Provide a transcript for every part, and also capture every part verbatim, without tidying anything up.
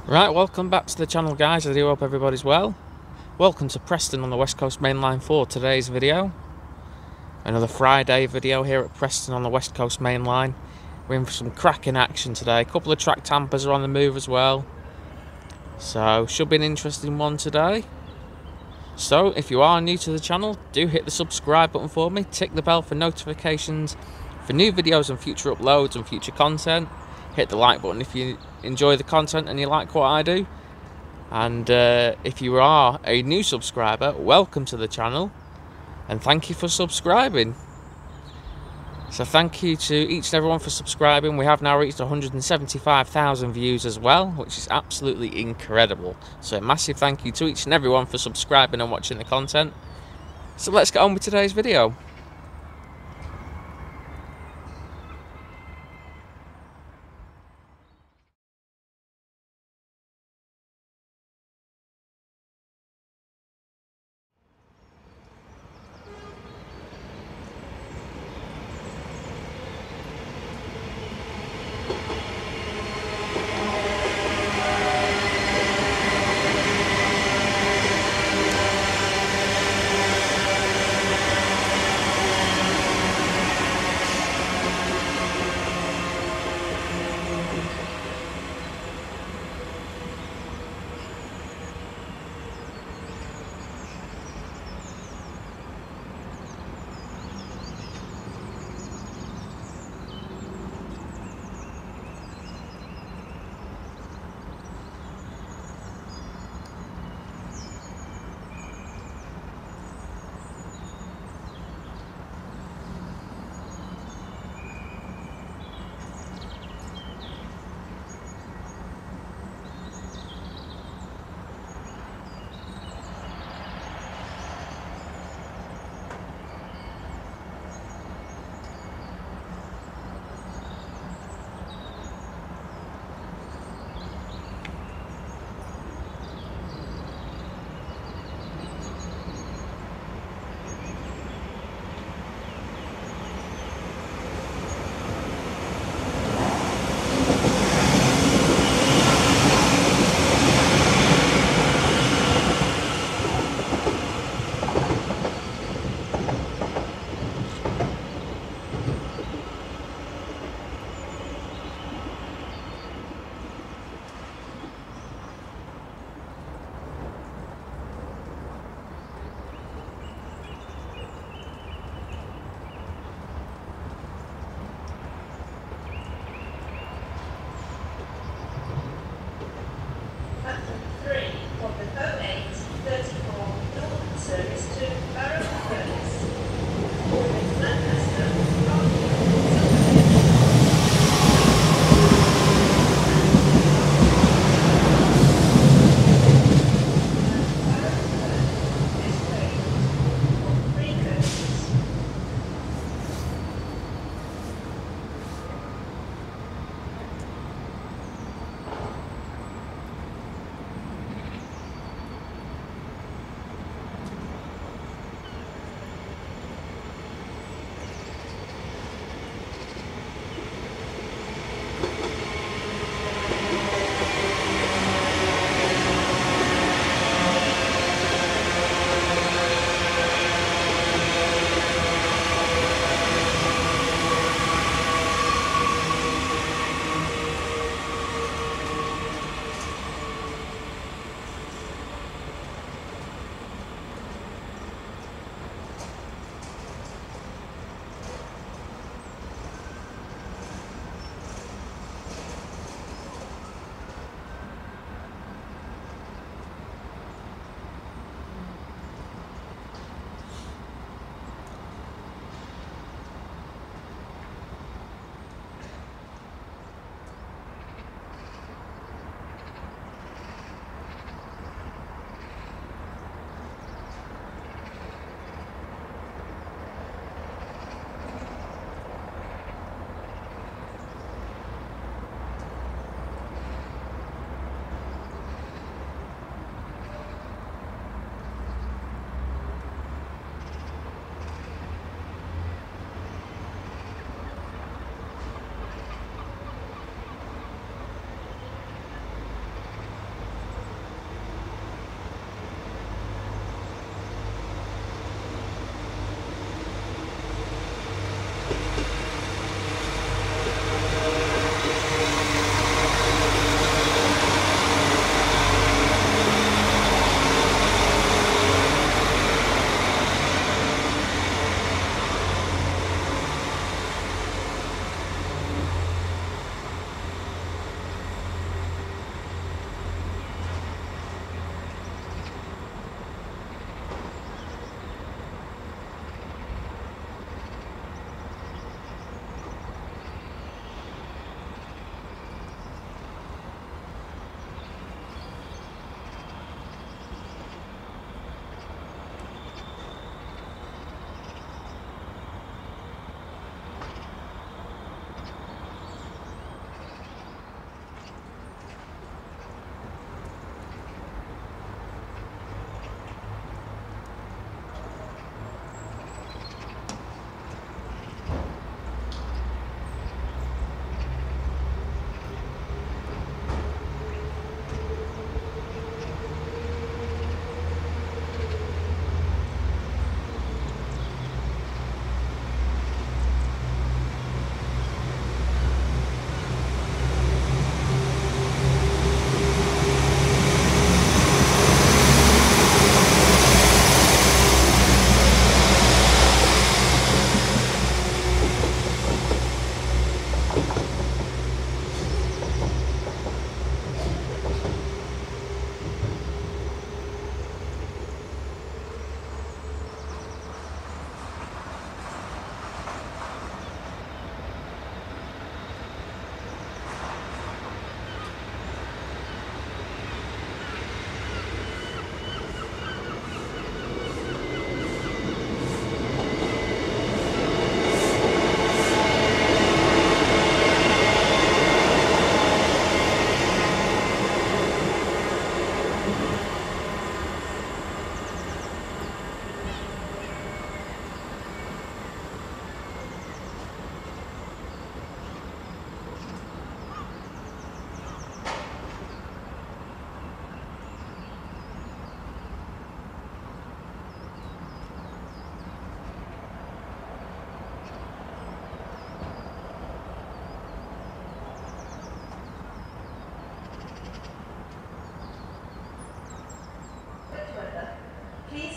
Right, welcome back to the channel, guys. I do hope everybody's well. Welcome to Preston on the West Coast Main Line for today's video. Another Friday video here at Preston on the West Coast Main Line. We're in for some cracking action today. A couple of track tampers are on the move as well. So, should be an interesting one today. So, if you are new to the channel, do hit the subscribe button for me. Tick the bell for notifications for new videos and future uploads and future content. Hit the like button if you enjoy the content and you like what I do. And uh, if you are a new subscriber, welcome to the channel and thank you for subscribing. So thank you to each and everyone for subscribing. We have now reached one hundred seventy-five thousand views as well, which is absolutely incredible. So a massive thank you to each and everyone for subscribing and watching the content. So let's get on with today's video.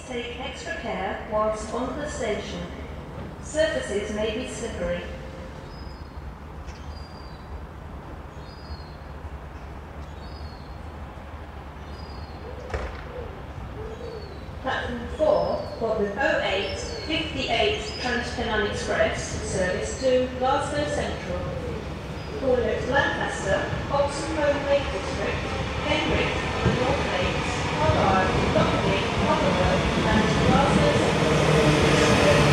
take extra care whilst on the station. Surfaces may be slippery. Platform four for the oh eight fifty-eight Trans-Pennine Express service to Glasgow Central. Calling Lancaster, Oxenholme Lake District, Cambridge, the North Lakes, Carlisle, Dockley, Rotherham and Glasgow Central.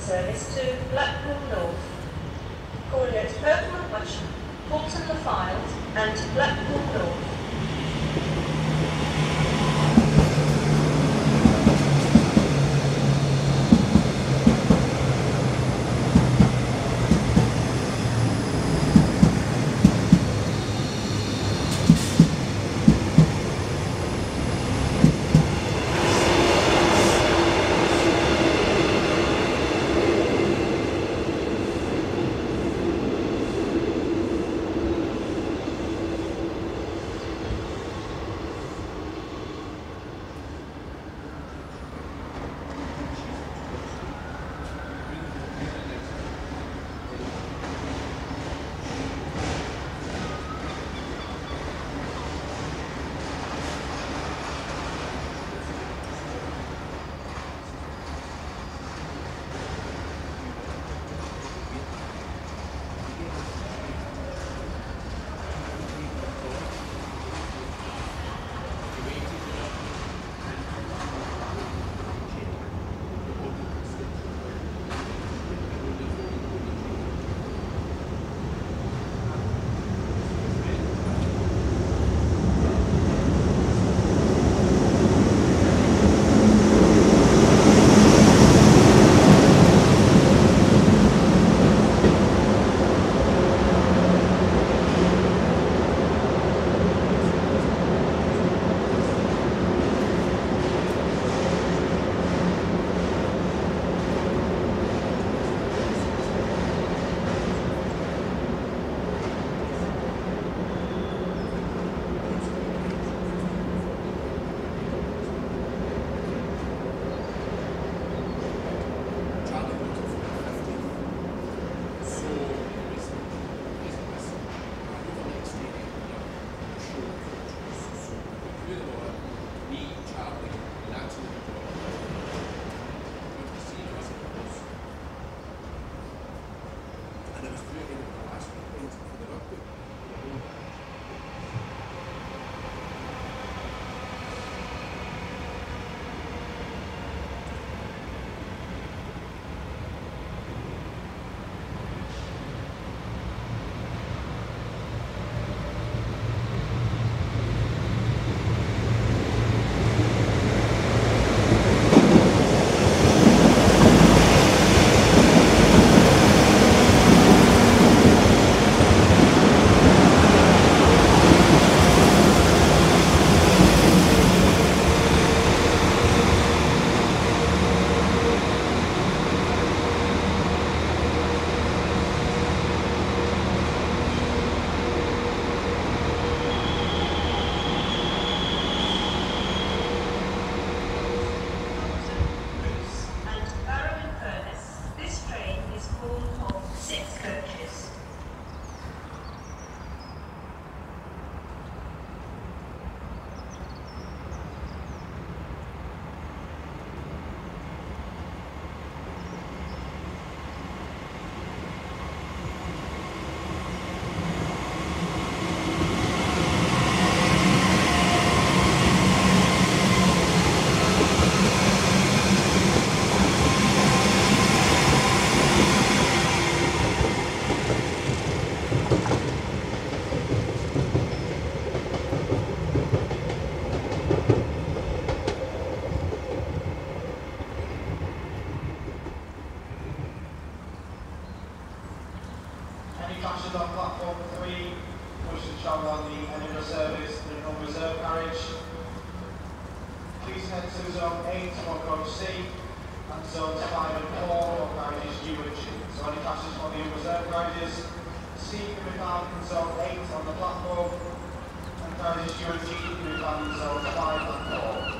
service to Blackpool North, calling at Purton le Hush, Halton le Files and Blackpool North. Passengers on platform three, wish to travel on the Edinburgh service, the non-reserve carriage. Please head to zone eight on coach C and zones five and four on carriages U and G. So any passengers on the unreserved carriages, C can be found in zone eight on the platform, and carriages U and G can be found in zones five and four.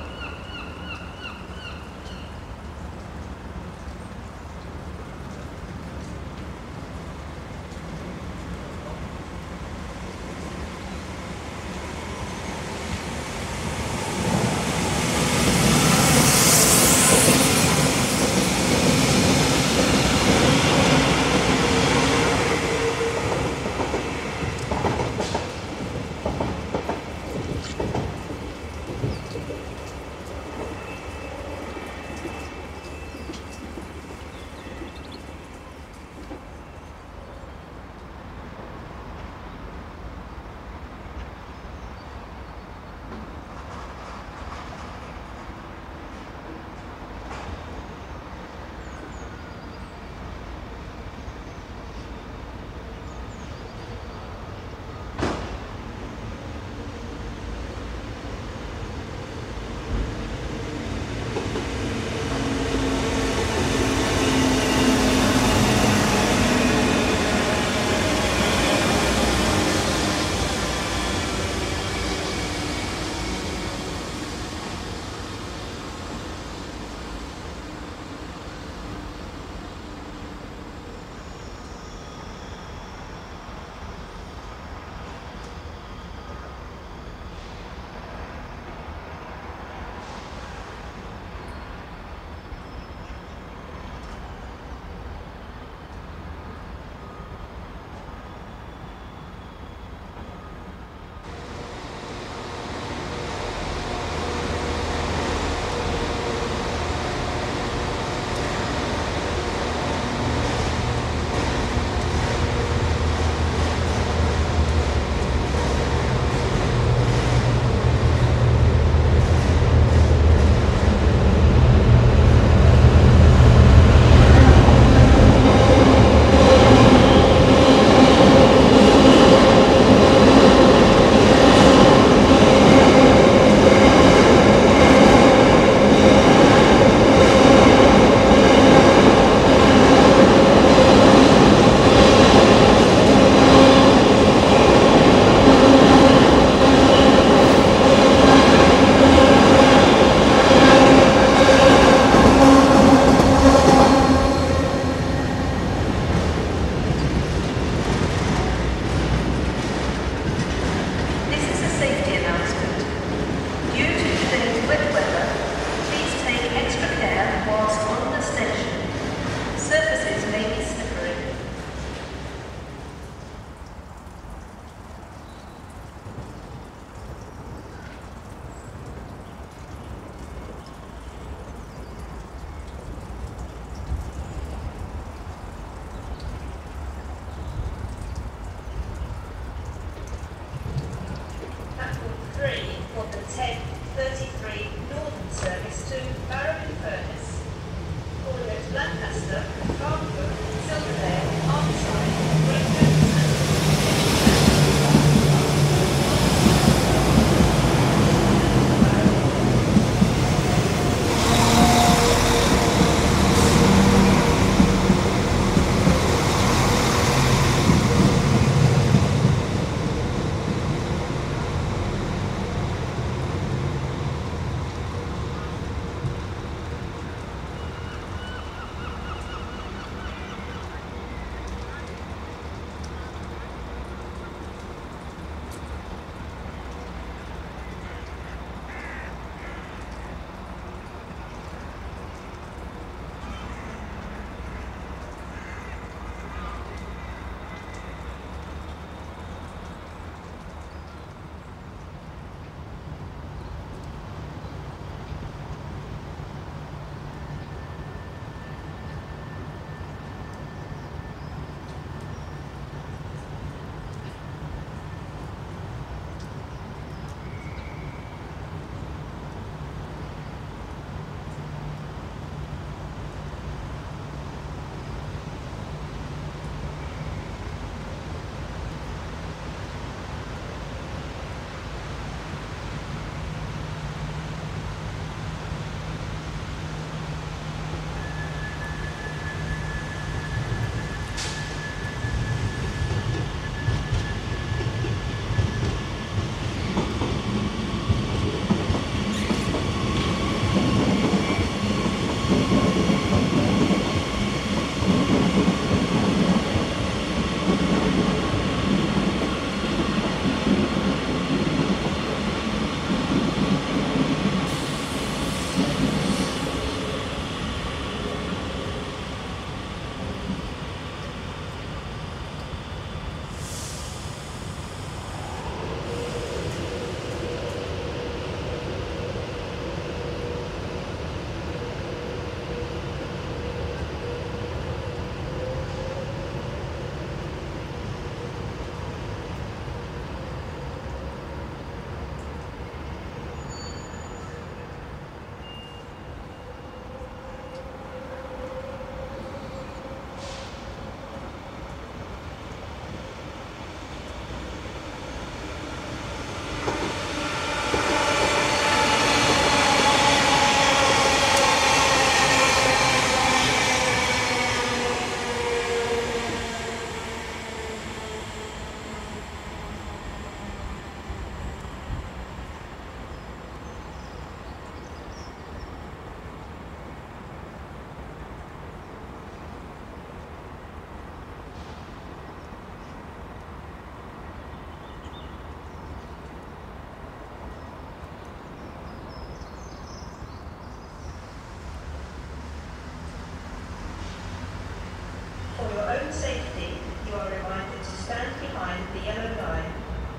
own safety, you are reminded to stand behind the yellow line.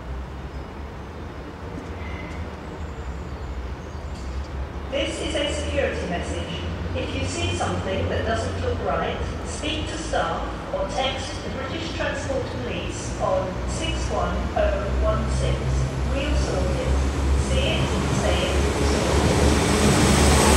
This is a security message. If you see something that doesn't look right, speak to staff or text the British Transport Police on six one zero one six. We'll sort it. See it, say it, sort it.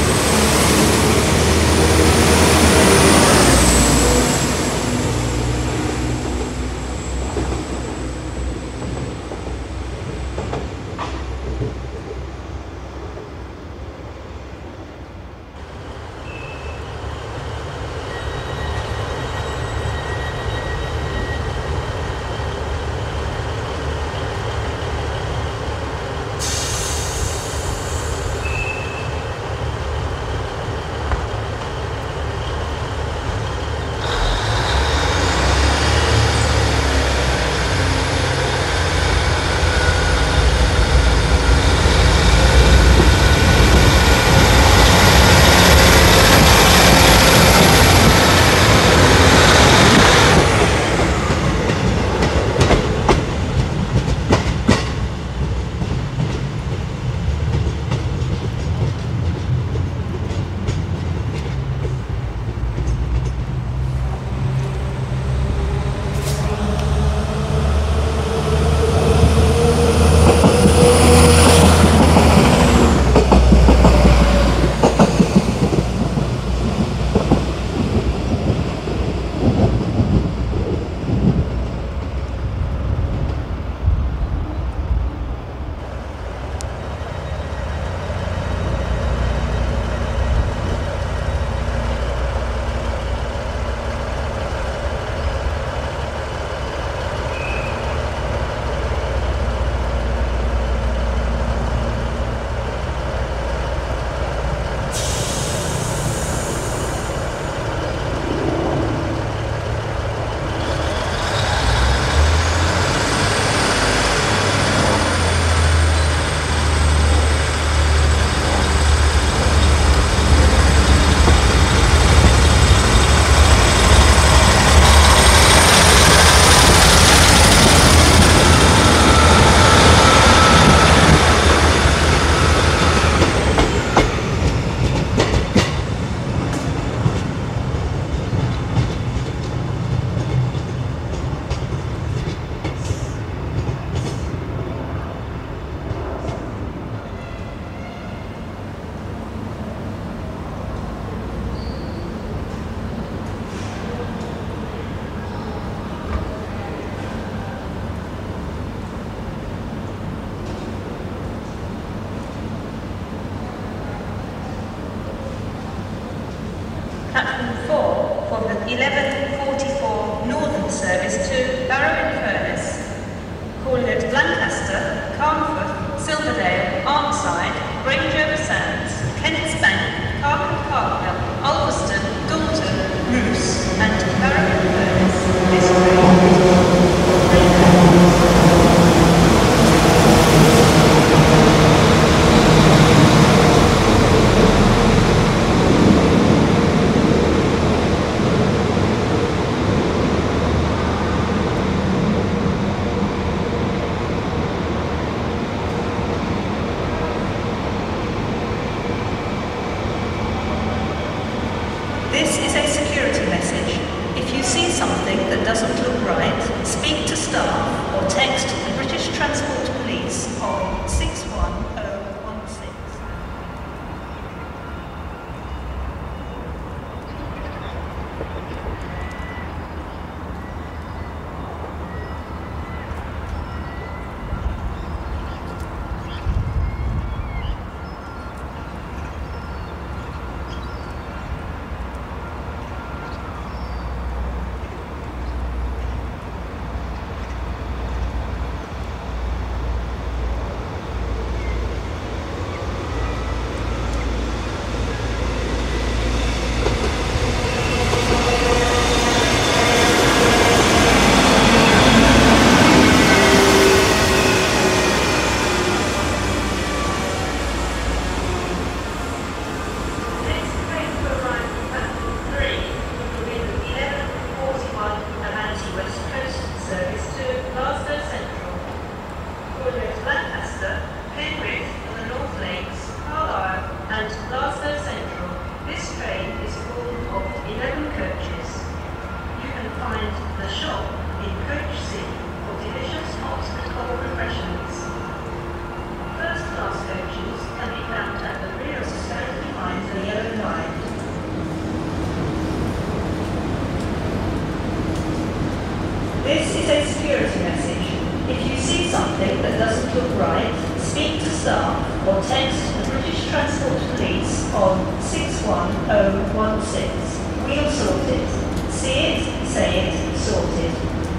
This is a security message. If you see something that doesn't look right, speak to staff or text the British Transport Police on six one oh one six. We'll sort it. See it, say it, sorted.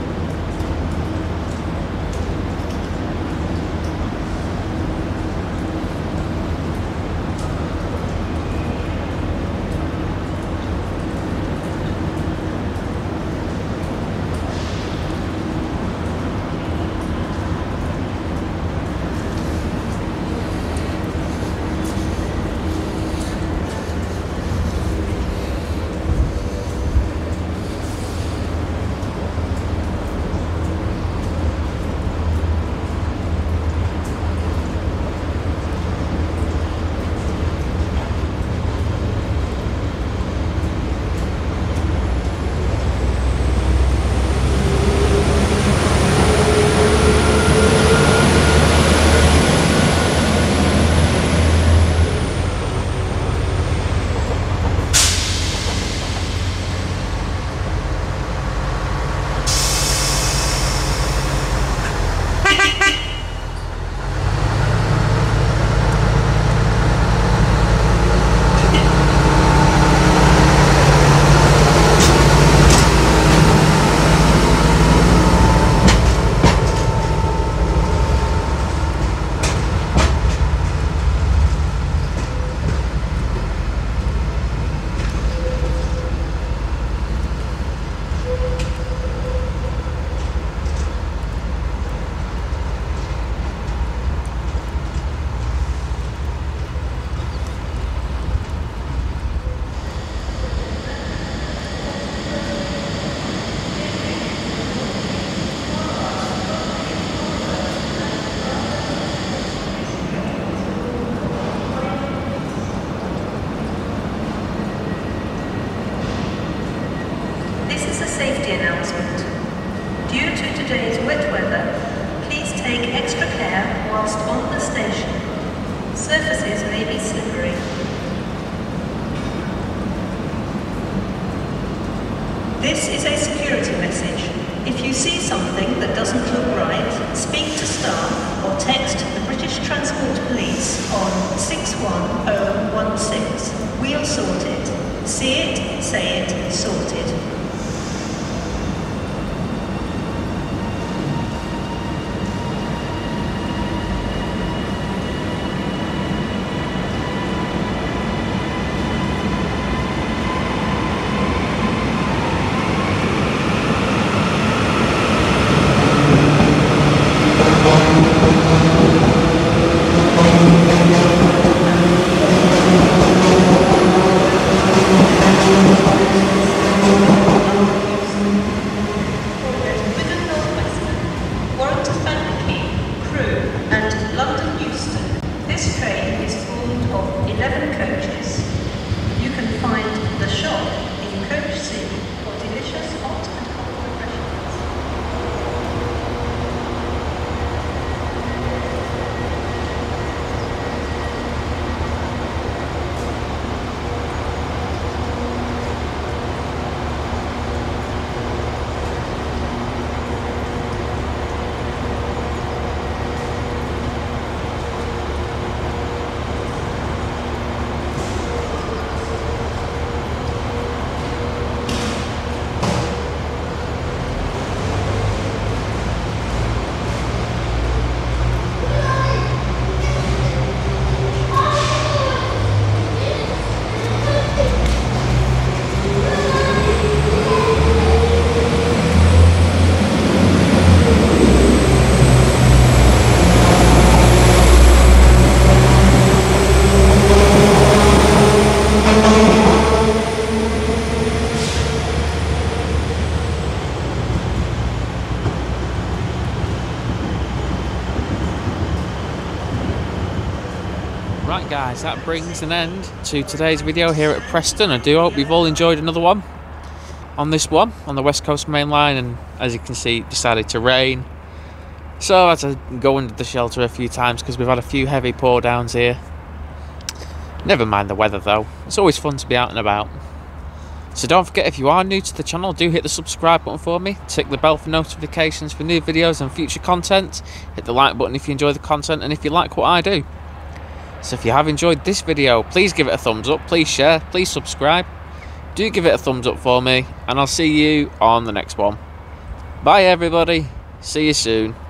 Safety announcement. Due to today's wet weather, please take extra care whilst on the station. Surfaces may be slippery. This is a security message. If you see something that doesn't look right, speak to staff or text the British Transport Police on six one oh one six. We'll sort it. See it, say it, sorted. Right guys, that brings an end to today's video here at Preston. I do hope you've all enjoyed another one on this one, on the West Coast Main Line, and as you can see it decided to rain. So I had to go under the shelter a few times because we've had a few heavy pour downs here. Never mind the weather though, it's always fun to be out and about. So don't forget, if you are new to the channel, do hit the subscribe button for me, tick the bell for notifications for new videos and future content, hit the like button if you enjoy the content and if you like what I do. So if you have enjoyed this video, please give it a thumbs up, please share, please subscribe. Do give it a thumbs up for me, and I'll see you on the next one. Bye everybody, see you soon.